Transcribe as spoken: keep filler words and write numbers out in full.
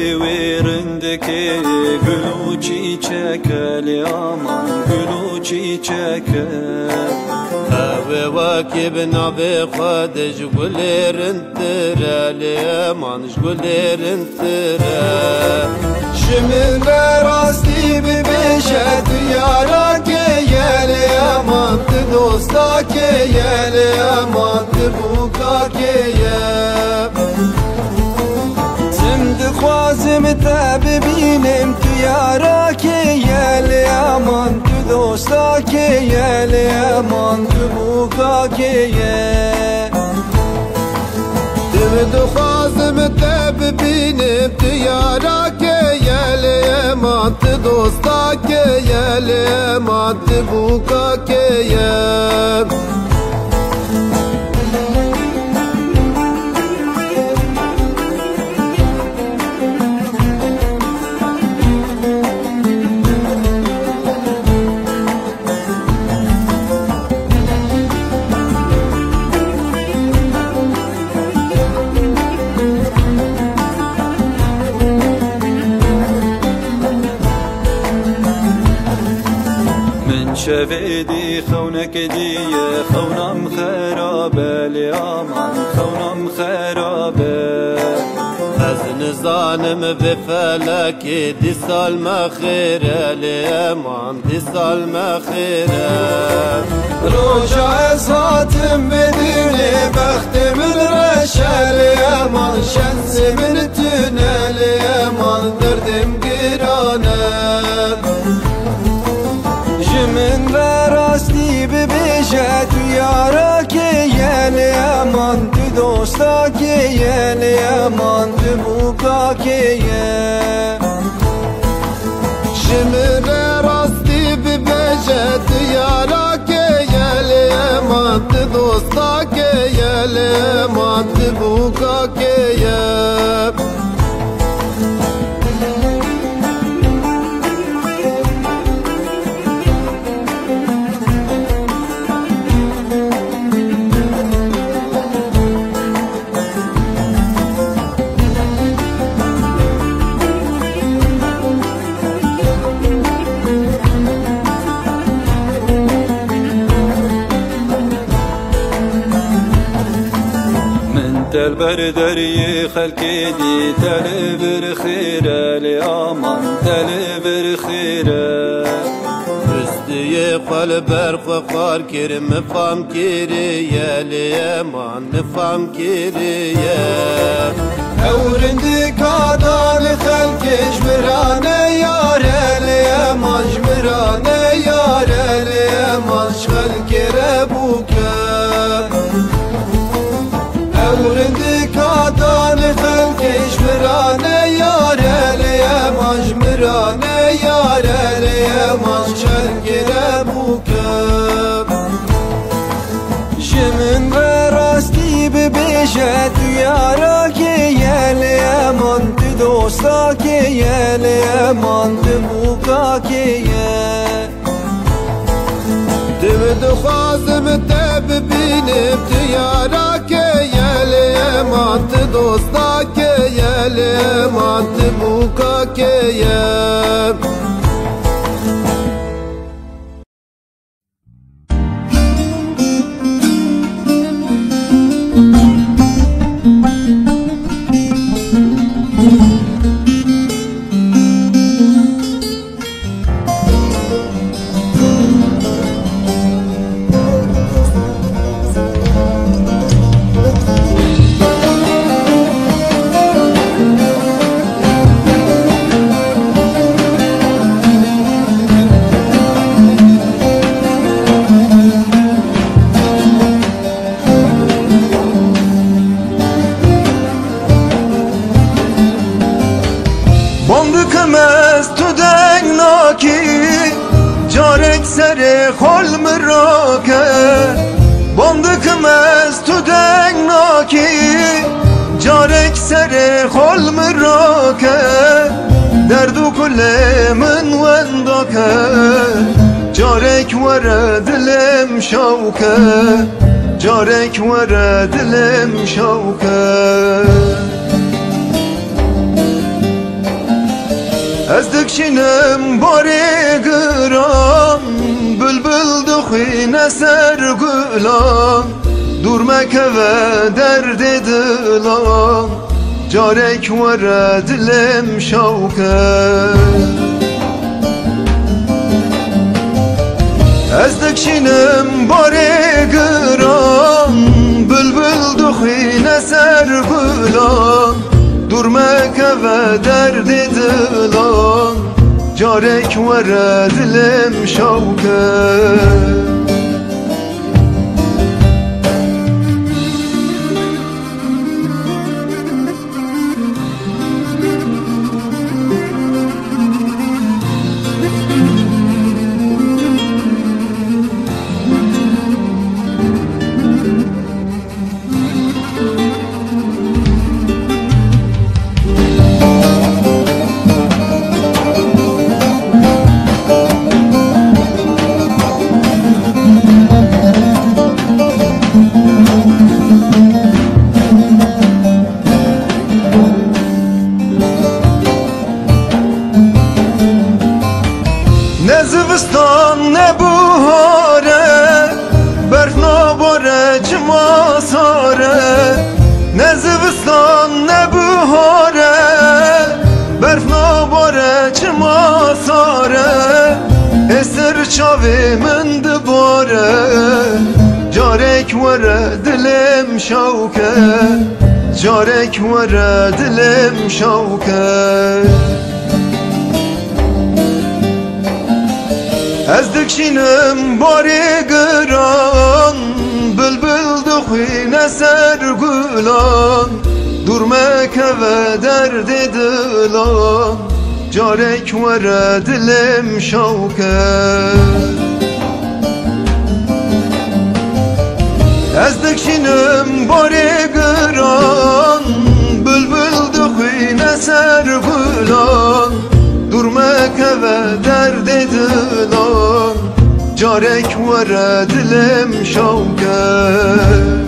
ویرندکی گلو چیچک لیامان گلو چیچک اوه واکی بنابه خودش گلرندره لیامان گلرندره شمن راستی ببیشه دیارا که یلی امان دوستا که یلی امان بوکا که خوازم تا ببینم تو یارا که یلی امان تو دوستا که یلی امان تو بوکا که دو خوازم تا ببینم تو یارا که یلی امان تو دوستا که یلی امان تو بوکا که شویدی خونک دیه خونم خرابه لیامان خونم خرابه از نزانم به فلکی دی سال مخیره لیامان دی سال مخیره روجا ازاتم بدونی بخت من رشه لیامان شنس من تونه لیامان دردم گرانه من راستی ببیشه تو یارا که یلی امان تو دوستا که یلی امان تو بوکا که من راستی ببیشه تو یارا که یلی امان تو دوستا که یلی امان تو بوکا که تل بردری خلقی دی تل بر خیره لیامان تل بر خیره رستی قلب برخوار کرم مفهم کریه لیامان مفهم کریه اورندی کادان خلقش مرانه یاره لیامان مرانه یاره لیامان شغل کره بوکه اورندی کادان خلقش مرانه یاره لیامان مرانه یاره لیامان شغل کره بوکه شمن راستی ببیشه تو یارا که یلی امان تو دوستا که یلی امان تو بوکا که دو خوازم تا ببینم تو یارا که یلی امان تو دوستا که یلی امان تو بوکا که جارك سر خل مراكه باندك مست تو دنگناكي جارك سر خل مراكه دردو كل من ونداكه جارك ورا دلم شوكه جارك ورا دلم شوكه Ez dikşinem bari gıran, bülbül dukhine ser gülan. Durmek eve derdi dilan, carek vere dilim şavket. Ez dikşinem bari gıran, bülbül dukhine ser gülan. Durmek eve derdi dilan, carek vere dilim şavket. Ne zivistan ne buhare, berf nabare cima sare. Ne zivistan ne buhare, berf nabare cima sare. Esir çavi min dibare, carek vere dilim şavket. Carek vere dilim şavket. Ez dikşinem bari gıran, bülbül dukhine ser gülan. Durmek eve derdi dilan, carek vere dilim şavket. Ez dikşinem bari gıran, bülbül dukhine ser gülan. Durmek eve derdi dilan, carek vere dilim şavket.